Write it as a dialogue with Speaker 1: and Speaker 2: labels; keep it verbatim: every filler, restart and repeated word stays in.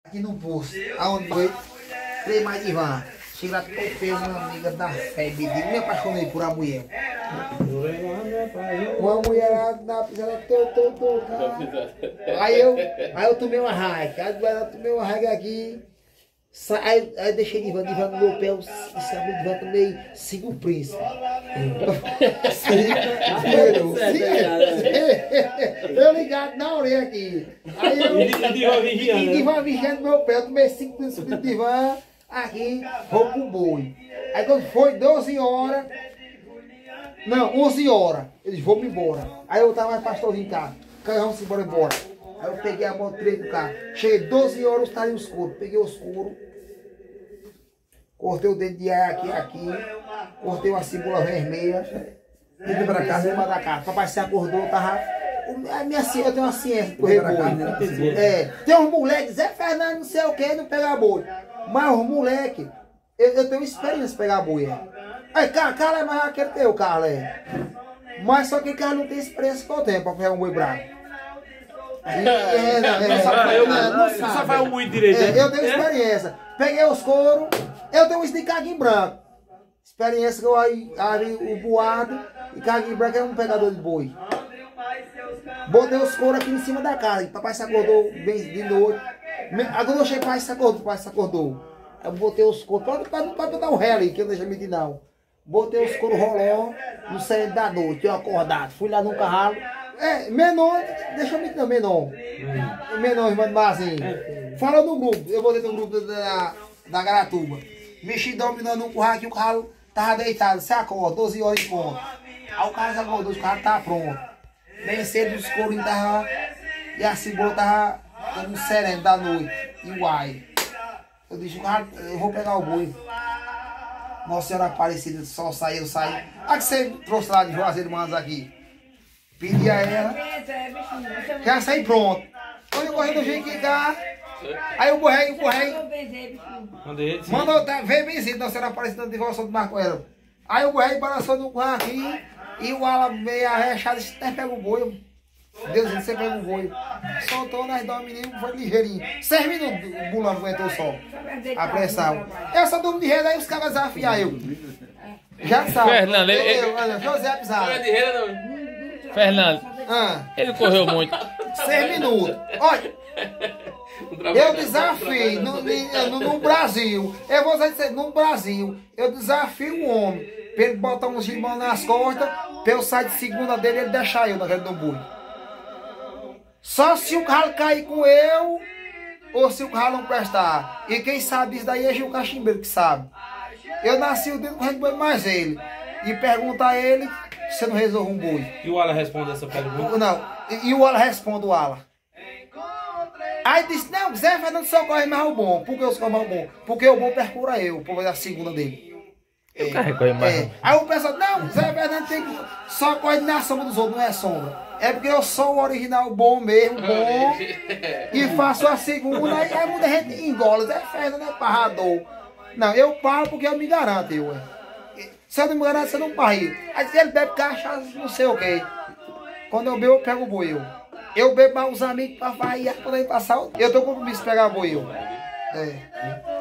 Speaker 1: Aqui no posto, aonde foi? Falei, mais Ivan, chega lá, topei uma amiga da fé, me apaixonei por uma mulher. Uma mulher lá na piscina, tô, tô, tô, cara. Aí eu, aí eu tomei uma raiva, aí eu tomei uma raiva aqui. Sa aí, aí deixei de Ivan, de Ivan no meu pé, eu sabe, de Ivan também, siga o príncipe. Eu ligado na orelha aqui. Aí eu, e de Ivan vigiando meu pé, eu tomei cinco príncipes de Ivan, aqui, vou pro boi. Aí quando foi doze horas, não, onze horas, eles vão me embora. Aí eu tava mais pastorzinho em casa, vamos embora, embora. Aí eu peguei a mão, tirei do carro. Cheguei doze horas, o talinho escuro. Peguei o escuro. Cortei o dedo de ar aqui, aqui. Cortei uma cebola vermelha. Fui pra casa, fui da casa. Papai se acordou, tava... A minha ciência, eu tenho uma ciência de correr boi. É, tem uns moleques, Zé Fernando, não sei o que, não pega boi. Mas os moleques, eu, eu tenho experiência de pegar boi. É. Aí, Carlos é mais aquele teu, Carlos, é. Mas só que Carlos não tem experiência que eu tenho pra pegar um boi bravo. É, não, é,
Speaker 2: sabe, eu, não, não sabe. Só faz muito direito.
Speaker 1: É, eu tenho experiência. Peguei os couros, eu tenho isso de caguinho branco. Experiência que eu abri o boado e caguinho branco é um pegador de boi. Botei os couros aqui em cima da casa. Papai se acordou bem de noite. Agora eu cheguei, pai se acordou, pai se acordou. Eu botei os couros, para não pode botar um ré ali, que eu não deixo mentir não. Botei os couros rolão no centro da noite, eu acordado. Fui lá no carro. É, menor, deixa eu mentir não, menor. Hum. Menor, irmão do Marzinho. Fala no grupo, eu botei no grupo da, da Garatuba. Mexi dominando um curral aqui, o carro tava deitado. Você acorda, doze horas em ponto. Aí o cara se acordou, o carro tava pronto. Bem cedo os courinhos tava. E a cebola tava dando um sereno da noite. E o ai. Eu disse, o cara, eu vou pegar o boi. Nossa Senhora Aparecida, só saiu, saiu. A que você trouxe lá de Juazeiro Manos aqui? Pedi a ela, já saí pronto. Quando eu corri do jeito que dá, aí eu borrei, eu borrei. Mandou, tá, veio benzido, não será aparecendo de devolução do Marco ela. Aí eu borrei, balançou no carro aqui, e o ala meio arrechado, disse, até pega o boi. Deus, você pega o boi. Soltou, nós dois meninos, foi ligeirinho. Seis minutos o bulão aguentou só. A pressão. Eu só durmo de rede, aí os caras desafiam eu. Já sabe.
Speaker 3: Fernando,
Speaker 1: eu,
Speaker 3: ele...
Speaker 1: eu, eu, José Pizarro.
Speaker 3: Fernando,
Speaker 1: ah.
Speaker 3: ele correu muito.
Speaker 1: Seis minutos. Olha, eu desafio no, no, no Brasil, eu vou dizer, no Brasil, eu desafio o homem para ele botar uns gibão nas costas, para eu sair de segunda dele e ele deixar eu na rede do boi. Só se o carro cair com eu, ou se o carro não prestar. E quem sabe isso daí é Gil Cachimbeiro que sabe. Eu nasci o dedo correndo boi mais ele. E pergunta a ele se não resolve um boi.
Speaker 2: E o Ala responde essa pergunta?
Speaker 1: Não, e, e o Ala responde o Ala. Aí disse, não, Zé Fernando socorre mais o bom. Por que eu socorro mais o bom? Porque o bom percura eu, por a segunda dele.
Speaker 3: Eu é, carrego mais.
Speaker 1: É. Aí o pessoal, não, Zé Fernando tem que socorre na sombra dos outros, não é sombra. É porque eu sou o original bom mesmo, bom. E faço a segunda, aí, aí muita gente engola. Zé Fernando é parrador. Não, eu paro porque eu me garanto, eu. Se eu não me garanto, você não parre. Aí ele bebe cachaça, não sei o quê. Quando eu bebo, eu pego o boi, eu. Eu bebo mais os amigos pra vai, poder passar. Eu tô com compromisso de pegar boi, eu. É.